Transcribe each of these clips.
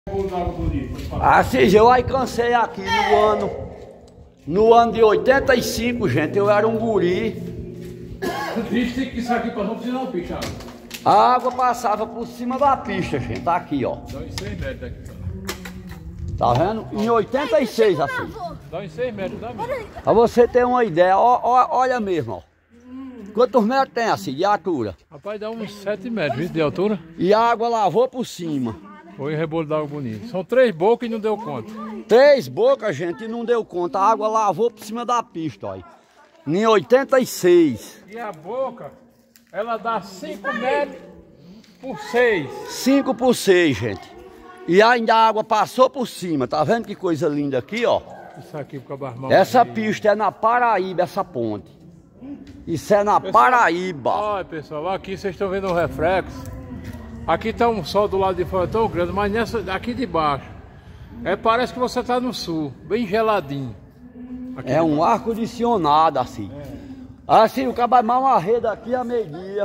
Assim, eu alcancei aqui no ano de 85, gente, eu era um guri. Diz que isso aqui passou por cima da pista. A água passava por cima da pista, gente, tá aqui, ó. Dá uns 6 metros daqui. Tá vendo? Em 86, assim. Dá uns 6 metros, dá mesmo. Pra você ter uma ideia, olha mesmo, ó. Quantos metros tem assim, de altura? Rapaz, dá uns 7 metros, 20 de altura. E a água lavou por cima. Foi rebolo d'água bonito. São 3 bocas e não deu conta. 3 bocas, gente, e não deu conta. A água lavou por cima da pista, ó. Em 86. E a boca, ela dá 5 metros por 6. 5 por 6, gente. E ainda a água passou por cima. Tá vendo que coisa linda aqui, ó? Isso aqui pro Cabarmão. Essa pista é na Paraíba, essa ponte. Isso é na Paraíba. Olha, pessoal, aqui vocês estão vendo o reflexo. Aqui tá um sol do lado de fora tão grande, mas nessa aqui de baixo, parece que você tá no sul, bem geladinho. Aqui É um ar-condicionado assim. Assim, o Cabarmão arreda aqui a meio-dia.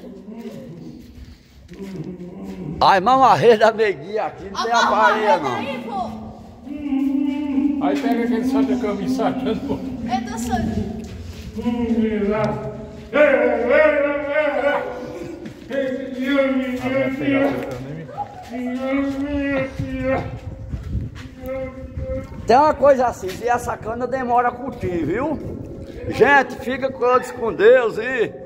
Ai, mão arreda a meio-dia aqui, não tem aparelho não. Aí pega aquele santo que eu me sacando. Eita, santo. Tem uma coisa assim, se essa cana demora a curtir, viu? Gente, fica com Deus e